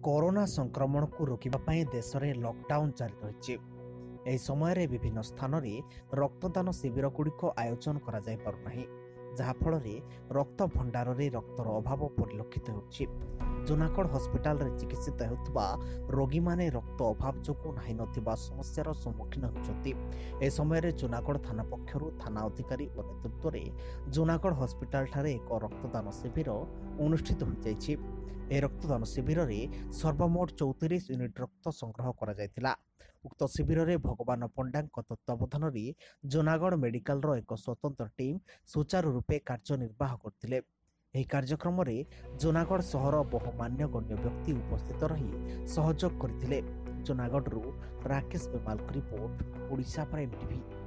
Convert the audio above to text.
Corona संक्रमण को रोकने देश में लॉकडाउन जारी रही। यह समय विभिन्न स्थान में रक्तदान शिविर गुड़िक आयोजन करा जाय पारुनाही, जहाँफल रक्त भंडार में रक्तर अभाव परिलक्षित होछि। जूनागढ़ हस्पिटाल रे चिकित्सित होता रोगी माने रक्त अभाव जो नहीं नथिबा समस्यार सम्मुखीन होती। ए समय जूनागढ़ थाना पक्षरु थाना अधिकारी और नेतृत्व में जूनागढ़ हस्पिटाल ठारे एक रक्तदान शिविर अनुष्ठित हो जाइछि। ए रक्तदान शिविर में सर्वमोट 34 यूनिट रक्त संग्रह करा जायतिला। उक्त शिविर में भगवान पंडा तत्वावधान में जूनागढ़ मेडिकल रो एक स्वतंत्र टीम सुचारू रूपे कार्यनिर्वाह करथिले। ଏହି କାର୍ଯ୍ୟକ୍ରମରେ ଜୁନାଗଡ଼ ସହର ବହୁ ମାନ୍ୟଗଣ୍ୟ ବ୍ୟକ୍ତି ଉପସ୍ଥିତ ରହି ସହଯୋଗ କରିଥିଲେ। ଜୁନାଗଡ଼ରୁ ରାକେଶ ବେମାଲଙ୍କ ରିପୋର୍ଟ, ଓଡ଼ିଶା ପ୍ରାଇମ୍ ଟିଭି।